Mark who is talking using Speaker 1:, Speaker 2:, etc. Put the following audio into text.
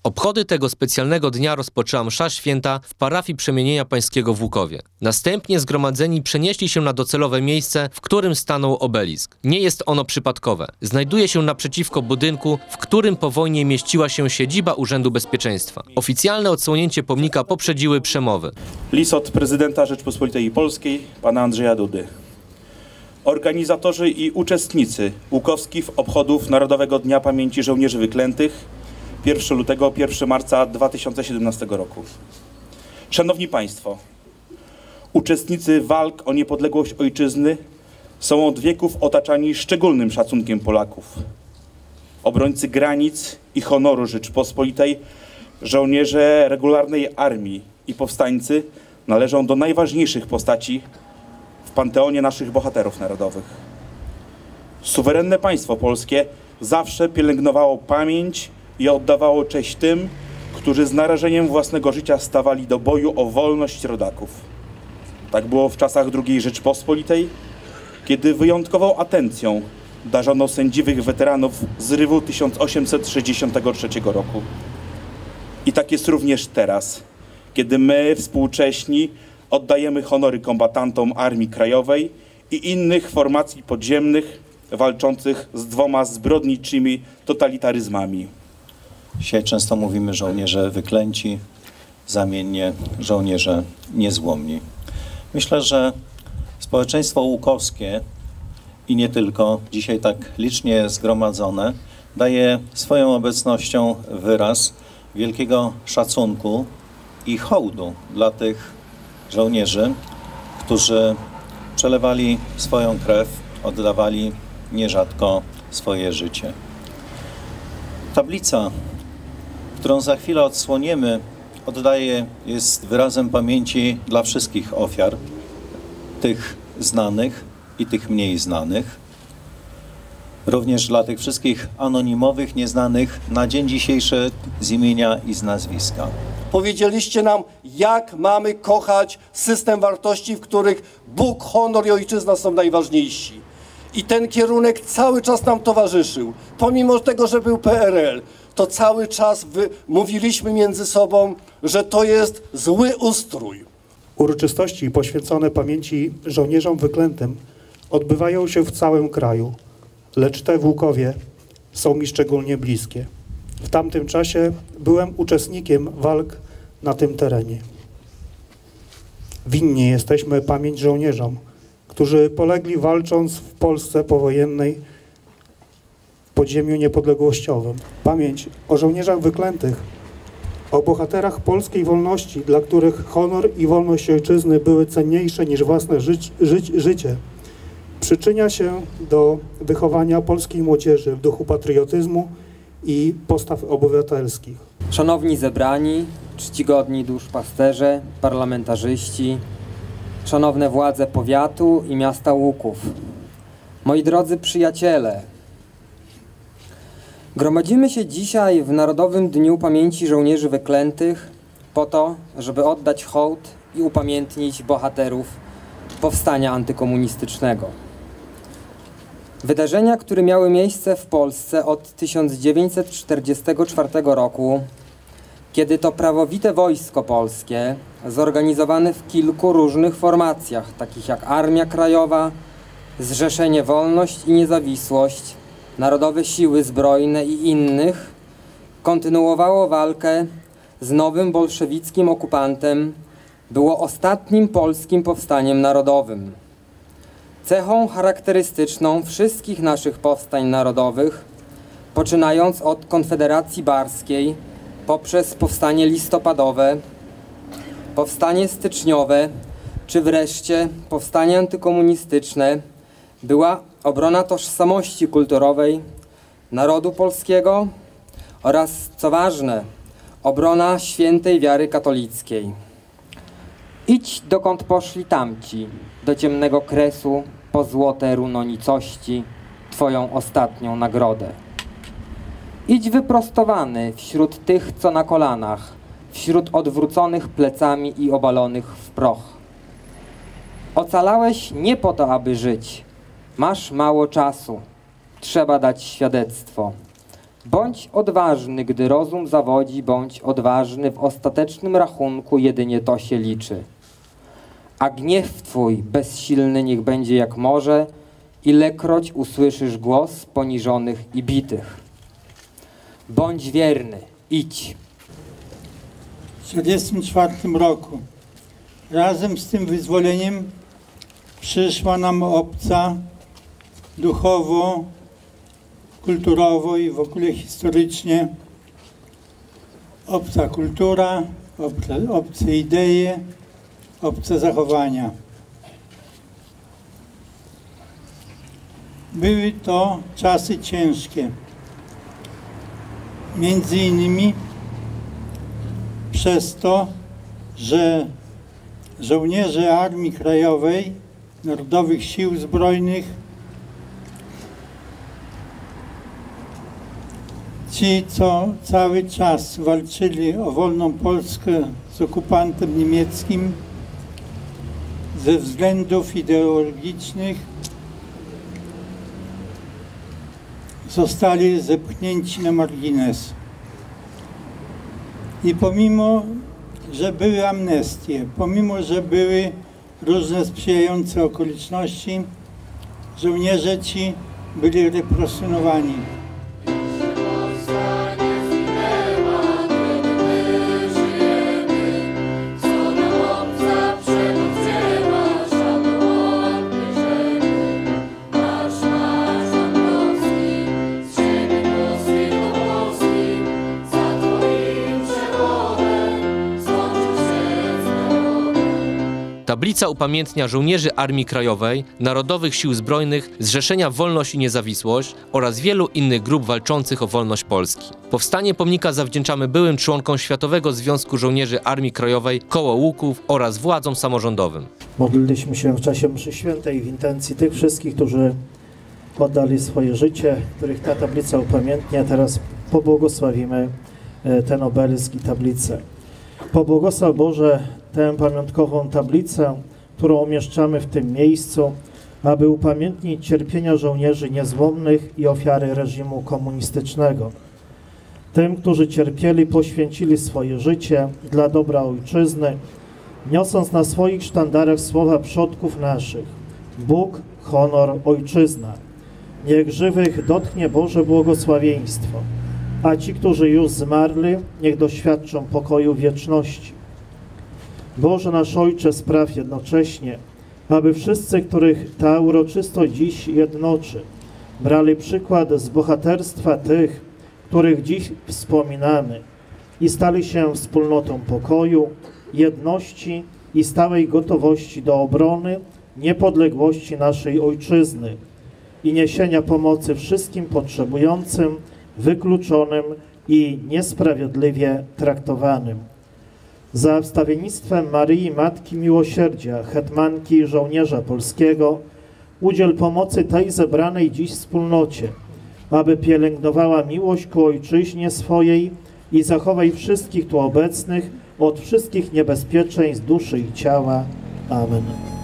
Speaker 1: Obchody tego specjalnego dnia rozpoczęła msza święta w parafii Przemienienia Pańskiego w Łukowie. Następnie zgromadzeni przenieśli się na docelowe miejsce, w którym stanął obelisk. Nie jest ono przypadkowe. Znajduje się naprzeciwko budynku, w którym po wojnie mieściła się siedziba Urzędu Bezpieczeństwa. Oficjalne odsłonięcie pomnika poprzedziły przemowy.
Speaker 2: List od prezydenta Rzeczpospolitej Polskiej, pana Andrzeja Dudy. Organizatorzy i uczestnicy łukowskich obchodów Narodowego Dnia Pamięci Żołnierzy Wyklętych 1 lutego, 1 marca 2017 roku. Szanowni Państwo, uczestnicy walk o niepodległość ojczyzny są od wieków otaczani szczególnym szacunkiem Polaków. Obrońcy granic i honoru Rzeczypospolitej, żołnierze regularnej armii i powstańcy należą do najważniejszych postaci w panteonie naszych bohaterów narodowych. Suwerenne państwo polskie zawsze pielęgnowało pamięć i oddawało cześć tym, którzy z narażeniem własnego życia stawali do boju o wolność rodaków. Tak było w czasach II Rzeczypospolitej, kiedy wyjątkową atencją darzono sędziwych weteranów zrywu 1863 roku. I tak jest również teraz, kiedy my, współcześni, oddajemy honory kombatantom Armii Krajowej i innych formacji podziemnych walczących z dwoma zbrodniczymi totalitaryzmami.
Speaker 3: Dzisiaj często mówimy żołnierze wyklęci, zamiennie żołnierze niezłomni. Myślę, że społeczeństwo łukowskie i nie tylko, dzisiaj tak licznie zgromadzone, daje swoją obecnością wyraz wielkiego szacunku i hołdu dla tych żołnierzy, którzy przelewali swoją krew, oddawali nierzadko swoje życie. Tablica, którą za chwilę odsłoniemy, jest wyrazem pamięci dla wszystkich ofiar, tych znanych i tych mniej znanych, również dla tych wszystkich anonimowych, nieznanych na dzień dzisiejszy z imienia i z nazwiska.
Speaker 4: Powiedzieliście nam, jak mamy kochać system wartości, w których Bóg, honor i ojczyzna są najważniejsi. I ten kierunek cały czas nam towarzyszył. Pomimo tego, że był PRL, to cały czas mówiliśmy między sobą, że to jest zły ustrój.
Speaker 5: Uroczystości poświęcone pamięci żołnierzom wyklętym odbywają się w całym kraju, lecz te w Łukowie są mi szczególnie bliskie. W tamtym czasie byłem uczestnikiem walk na tym terenie. Winni jesteśmy pamięć żołnierzom, którzy polegli walcząc w Polsce powojennej w podziemiu niepodległościowym. Pamięć o żołnierzach wyklętych, o bohaterach polskiej wolności, dla których honor i wolność ojczyzny były cenniejsze niż własne życie, przyczynia się do wychowania polskiej młodzieży w duchu patriotyzmu i postaw obywatelskich.
Speaker 6: Szanowni zebrani, czcigodni duszpasterze, parlamentarzyści, szanowne władze powiatu i miasta Łuków, moi drodzy przyjaciele, gromadzimy się dzisiaj w Narodowym Dniu Pamięci Żołnierzy Wyklętych po to, żeby oddać hołd i upamiętnić bohaterów powstania antykomunistycznego. Wydarzenia, które miały miejsce w Polsce od 1944 roku, kiedy to prawowite wojsko polskie, zorganizowane w kilku różnych formacjach, takich jak Armia Krajowa, Zrzeszenie Wolność i Niezawisłość, Narodowe Siły Zbrojne i innych, kontynuowało walkę z nowym bolszewickim okupantem, było ostatnim polskim powstaniem narodowym. Cechą charakterystyczną wszystkich naszych powstań narodowych, poczynając od Konfederacji Barskiej, poprzez powstanie listopadowe, powstanie styczniowe, czy wreszcie powstanie antykomunistyczne, była obrona tożsamości kulturowej narodu polskiego oraz, co ważne, obrona świętej wiary katolickiej. Idź dokąd poszli tamci, do ciemnego kresu, po złote runo nicości, twoją ostatnią nagrodę. Idź wyprostowany wśród tych, co na kolanach, wśród odwróconych plecami i obalonych w proch. Ocalałeś nie po to, aby żyć. Masz mało czasu. Trzeba dać świadectwo. Bądź odważny, gdy rozum zawodzi, bądź odważny, w ostatecznym rachunku jedynie to się liczy. A gniew twój bezsilny niech będzie jak morze, ilekroć usłyszysz głos poniżonych i bitych. Bądź wierny, idź.
Speaker 7: W 1944 roku razem z tym wyzwoleniem przyszła nam obca duchowo, kulturowo i w ogóle historycznie obca kultura, obce idee, obce zachowania. Były to czasy ciężkie. Między innymi przez to, że żołnierze Armii Krajowej, Narodowych Sił Zbrojnych, ci, co cały czas walczyli o wolną Polskę z okupantem niemieckim, ze względów ideologicznych zostali zepchnięci na margines. I pomimo, że były amnestie, pomimo, że były różne sprzyjające okoliczności, żołnierze ci byli represjonowani.
Speaker 1: Tablica upamiętnia żołnierzy Armii Krajowej, Narodowych Sił Zbrojnych, Zrzeszenia Wolność i Niezawisłość oraz wielu innych grup walczących o wolność Polski. Powstanie pomnika zawdzięczamy byłym członkom Światowego Związku Żołnierzy Armii Krajowej, Koło Łuków oraz władzom samorządowym.
Speaker 8: Modliliśmy się w czasie mszy świętej w intencji tych wszystkich, którzy oddali swoje życie, których ta tablica upamiętnia. Teraz pobłogosławimy ten obelisk i tablicę. Pobłogosław Boże tę pamiątkową tablicę, którą umieszczamy w tym miejscu, aby upamiętnić cierpienia żołnierzy niezłomnych i ofiary reżimu komunistycznego. Tym, którzy cierpieli, poświęcili swoje życie dla dobra Ojczyzny, niosąc na swoich sztandarach słowa przodków naszych: Bóg, honor, Ojczyzna. Niech żywych dotknie Boże błogosławieństwo, a ci, którzy już zmarli, niech doświadczą pokoju wieczności. Boże nasz Ojcze, spraw jednocześnie, aby wszyscy, których ta uroczystość dziś jednoczy, brali przykład z bohaterstwa tych, których dziś wspominamy i stali się wspólnotą pokoju, jedności i stałej gotowości do obrony niepodległości naszej Ojczyzny i niesienia pomocy wszystkim potrzebującym, wykluczonym i niesprawiedliwie traktowanym. Za wstawiennictwem Maryi Matki Miłosierdzia, hetmanki i żołnierza polskiego, udziel pomocy tej zebranej dziś wspólnocie, aby pielęgnowała miłość ku Ojczyźnie swojej i zachowaj wszystkich tu obecnych od wszystkich niebezpieczeństw duszy i ciała. Amen.